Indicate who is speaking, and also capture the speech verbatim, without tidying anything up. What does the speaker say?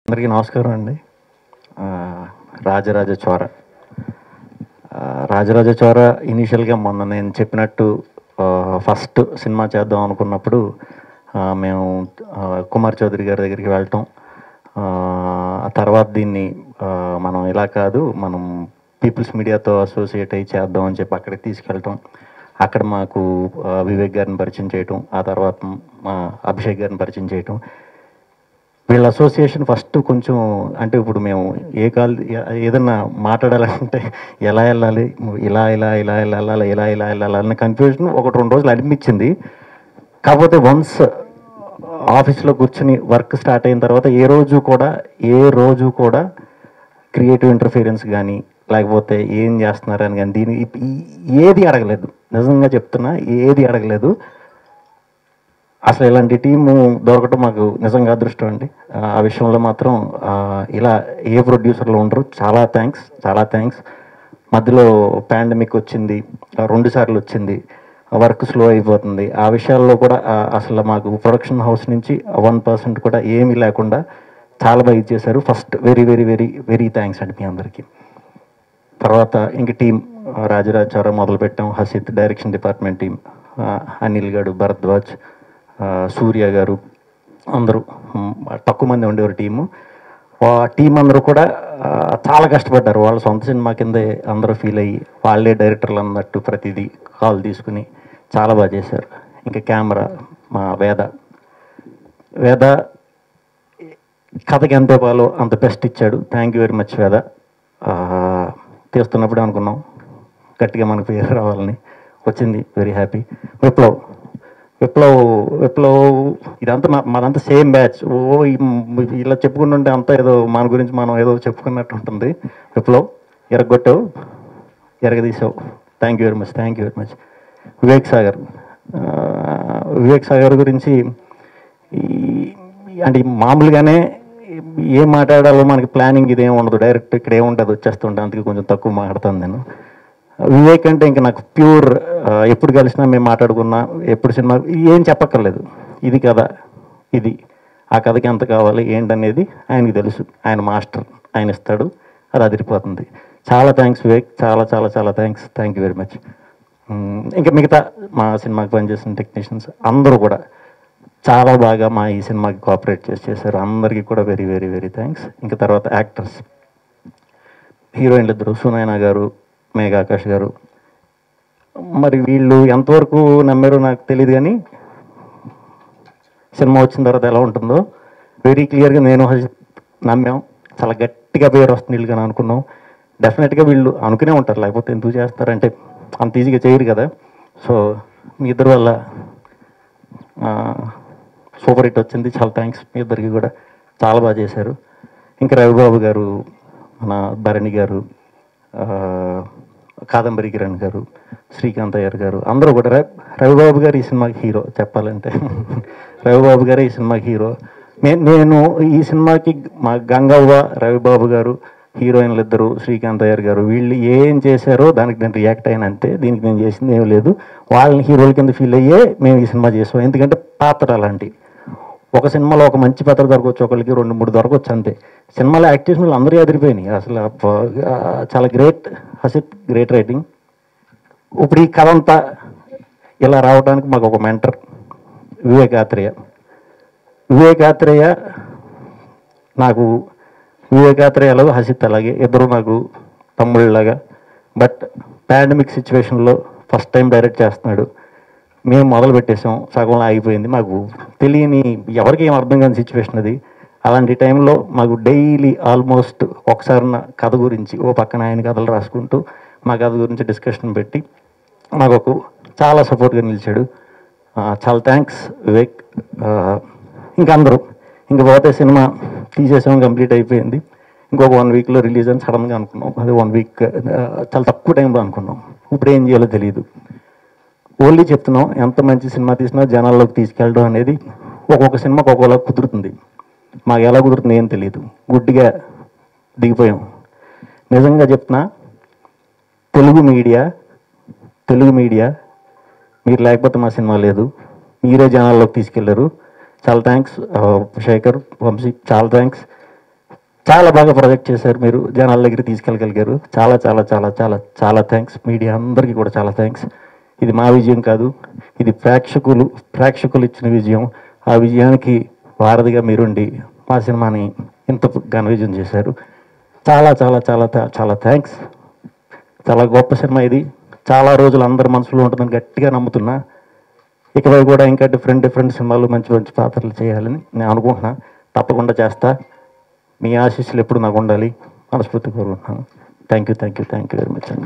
Speaker 1: అందరికీ నమస్కారం అండి. రాజరాజ చోర రాజరాజ చోర ఇనీషియల్గా మొన్న నేను చెప్పినట్టు ఫస్ట్ సినిమా చేద్దాం అనుకున్నప్పుడు మేము కుమార్ చౌదరి గారి దగ్గరికి వెళ్ళటం, ఆ తర్వాత దీన్ని మనం ఇలా కాదు మనం పీపుల్స్ మీడియాతో అసోసియేట్ అయ్యి చేద్దాం అని చెప్పి అక్కడికి తీసుకెళ్ళటం, అక్కడ మాకు వివేక్ గారిని పరిచయం చేయటం, ఆ తర్వాత మా అభిషేక్ గారిని పరిచయం చేయటం. వీళ్ళ అసోసియేషన్ ఫస్ట్ కొంచెం అంటే ఇప్పుడు మేము ఏ కాల్ ఏదన్నా మాట్లాడాలంటే ఎలా వెళ్ళాలి, ఇలా ఇలా ఇలా ఇలా వెళ్ళాలి ఇలా ఇలా వెళ్ళాలని కన్ఫ్యూజన్ ఒకటి రెండు రోజులు అనిపించింది. కాకపోతే వన్స్ ఆఫీస్లో కూర్చుని వర్క్ స్టార్ట్ అయిన తర్వాత ఏ రోజు కూడా ఏ రోజు కూడా క్రియేటివ్ ఇంటర్ఫీరెన్స్ కానీ లేకపోతే ఏం చేస్తున్నారని కానీ దీని ఏది అడగలేదు. నిజంగా చెప్తున్నా, ఏది అడగలేదు. అసలు ఇలాంటి టీము దొరకటం మాకు నిజంగా అదృష్టం అండి. ఆ విషయంలో మాత్రం ఇలా ఏ ప్రొడ్యూసర్లు ఉండరు. చాలా థ్యాంక్స్, చాలా థ్యాంక్స్. మధ్యలో పాండమిక్ వచ్చింది, రెండు సార్లు వచ్చింది, వర్క్ స్లో అయిపోతుంది. ఆ విషయాల్లో కూడా అసలు మాకు ప్రొడక్షన్ హౌస్ నుంచి వన్ పర్సెంట్ కూడా ఏమీ లేకుండా చాలా బాగా ఇచ్చేశారు. First very very very very thanks అండి మీ అందరికీ. తర్వాత ఇంక టీం రాజరాజ చౌర మొదలుపెట్టాం, Hasith direction department team, Anil garu, Bharadwaj, సూర్య గారు, అందరూ తక్కువ మంది ఉండేవారు టీము. టీం అందరూ కూడా చాలా కష్టపడ్డారు. వాళ్ళ సొంత సినిమా కిందే అందరూ ఫీల్ అయ్యి వాళ్ళే డైరెక్టర్లు అన్నట్టు ప్రతిదీ కాల్ తీసుకుని చాలా బాగా చేశారు. ఇంకా కెమెరా మా వేద వేద కథకి ఎంత ఇవ్వాలో అంత బెస్ట్ ఇచ్చాడు. థ్యాంక్ యూ వెరీ మచ్ వేద. తీస్తున్నప్పుడే అనుకున్నాం గట్టిగా మనకు పేరు రావాలని, వచ్చింది. Very happy. విప్లవ్ విప్లవ్ విప్లవ్ ఇదంతా మనంతా సేమ్ బ్యాచ్. ఓ ఇలా చెప్పుకుంటుంటే అంతా ఏదో మన గురించి మనం ఏదో చెప్పుకున్నట్టు ఉంటుంది. విప్లవ్ ఎరగొట్టావు, ఎరగదీసావు. Thank you very much, thank you very much. Vivek Sagar Vivek Sagar గురించి అంటే మామూలుగానే ఏం మాట్లాడాలో మనకి ప్లానింగ్ ఇదేం ఉండదు, డైరెక్ట్ ఇక్కడ ఏముంటుంది వచ్చేస్తుంటే, అందుకే కొంచెం తక్కువ మాట్లాడతాను నేను. వివేక్ అంటే ఇంకా నాకు ప్యూర్, ఎప్పుడు కలిసినా మేము మాట్లాడుకున్నా, ఎప్పుడు సినిమా ఏం చెప్పక్కర్లేదు, ఇది కథ, ఇది ఆ కథకి ఎంత కావాలి ఏంటనేది ఆయనకి తెలుసు. ఆయన మాస్టర్, ఆయన ఇస్తాడు, అది అదిరిపోతుంది. చాలా థ్యాంక్స్ వివేక్, చాలా చాలా చాలా thanks. Thank you very much. ఇంకా మిగతా మా సినిమాకి పనిచేసిన టెక్నీషియన్స్ అందరూ కూడా చాలా బాగా మా ఈ సినిమాకి కోఆపరేట్ చేసి చేశారు. అందరికీ కూడా వెరీ వెరీ వెరీ థ్యాంక్స్. ఇంకా తర్వాత యాక్టర్స్, హీరోయిన్లు ఇద్దరు, సునైనా గారు, మేఘా, ఆకాష్ గారు. మరి వీళ్ళు ఎంతవరకు నమ్మారో నాకు తెలియదు, కానీ సినిమా వచ్చిన తర్వాత ఎలా ఉంటుందో వెరీ క్లియర్గా నేను నమ్మాం. చాలా గట్టిగా పేరు వస్తుంది వీళ్ళుగా అనుకున్నాం. డెఫినెట్గా వీళ్ళు అనుకునే ఉంటారు, లేకపోతే ఎందుకు చేస్తారంటే అంత ఈజీగా చేయరు కదా. సో మీ ఇద్దరు వల్ల సూపర్ హిట్ వచ్చింది. చాలా థ్యాంక్స్ మీ ఇద్దరికి కూడా, చాలా బాగా చేశారు. ఇంకా రవిబాబు గారు, మన భరణి గారు, కాదంబరి కిరణ్ గారు, శ్రీకాంత్ అయ్యర్ గారు, అందరూ కూడా. రవిబాబు గారు ఈ సినిమాకి హీరో చెప్పాలంటే. రవిబాబు గారు ఈ సినిమాకి హీరో. నేను ఈ సినిమాకి మా గంగవ్వ, రవిబాబు గారు హీరోయిన్లు ఇద్దరు, శ్రీకాంత్ అయ్యర్ గారు, వీళ్ళు ఏం చేశారో దానికి నేను రియాక్ట్ అయిన అంతే. దీనికి నేను చేసింది ఏం లేదు. వాళ్ళని హీరోల కింద ఫీల్ అయ్యే మేము ఈ సినిమా చేసాం. ఎందుకంటే పాత్ర అలాంటి, ఒక సినిమాలో ఒక మంచి పాత్ర దొరకవచ్చు, ఒకరికి రెండు మూడు దొరకవచ్చు అంతే. సినిమాలో యాక్టర్స్ అందరూ ఎదిరిపోయినాయి. అసలు చాలా గ్రేట్. Hasith great writing. ఇప్పుడు ఈ కథ అంతా ఇలా రావడానికి మాకు ఒక మెంటర్ వివేకాత్రేయ. వివేకాత్రేయ నాకు వివేకాత్రేయ అలాగే హసిత్ అలాగే ఇద్దరు నాకు తమ్ముళ్ళలాగా. బట్ పాండమిక్ సిచ్యువేషన్లో ఫస్ట్ టైం డైరెక్ట్ చేస్తున్నాడు. మేము మొదలు పెట్టేసాం, సగంలో ఆగిపోయింది. మాకు తెలియని, ఎవరికి ఏం అర్థం కాని సిచ్యువేషన్ అది. అలాంటి టైంలో మాకు డైలీ ఆల్మోస్ట్ ఒకసారి నా కథ గురించి ఓ పక్కన ఆయన కథలు రాసుకుంటూ మా కథ గురించి డిస్కషన్ పెట్టి మాకు ఒక చాలా సపోర్ట్గా నిలిచాడు. చాలా థ్యాంక్స్ వివేక్. ఇంకా అందరూ ఇంక పోతే సినిమా తీసేసాం, కంప్లీట్ అయిపోయింది. ఇంకొక వన్ వీక్లో రిలీజ్ అని సడన్గా అనుకున్నాం. అది వన్ వీక్ చాలా తక్కువ టైంలో అనుకున్నాం. ఇప్పుడు ఏం చేయాలో తెలియదు. ఓన్లీ చెప్తున్నాం, ఎంత మంచి సినిమా తీసినా జనాల్లోకి తీసుకెళ్ళడం అనేది ఒక్కొక్క సినిమాకి ఒక్కోలా కుదురుతుంది. మాకు ఎలా కుదురుతుంది ఏం తెలియదు, గుడ్డిగా దిగిపోయాం. నిజంగా చెప్తున్నా, తెలుగు మీడియా తెలుగు మీడియా మీరు లేకపోతే మా సినిమా లేదు. మీరే జనాల్లోకి తీసుకెళ్లారు. చాలా థ్యాంక్స్ శేఖర్, వంశీ, చాలా థ్యాంక్స్. చాలా బాగా ప్రొజెక్ట్ చేశారు, మీరు జనాల దగ్గర తీసుకెళ్ళగలిగారు. చాలా చాలా చాలా చాలా చాలా థ్యాంక్స్. మీడియా అందరికీ కూడా చాలా థ్యాంక్స్. ఇది మా విజయం కాదు, ఇది ప్రేక్షకులు ప్రేక్షకులు ఇచ్చిన విజయం. ఆ విజయానికి వారధిగా మీరుండి మా సినిమాని ఇంత ఘన విజయం చేశారు. చాలా చాలా చాలా చాలా థ్యాంక్స్. చాలా గొప్ప సినిమా ఇది. చాలా రోజులు అందరి మనసులో ఉంటుందని గట్టిగా నమ్ముతున్నా. ఇకపై కూడా ఇంకా డిఫరెంట్ డిఫరెంట్ సినిమాలు మంచి మంచి పాత్రలు చేయాలని నేను అనుకుంటున్నా. తప్పకుండా చేస్తా. మీ ఆశీస్సులు ఎప్పుడు నాకు ఉండాలి మనస్ఫూర్తి కోరుకుంటున్నాను. Thank you thank you thank you very much అండి.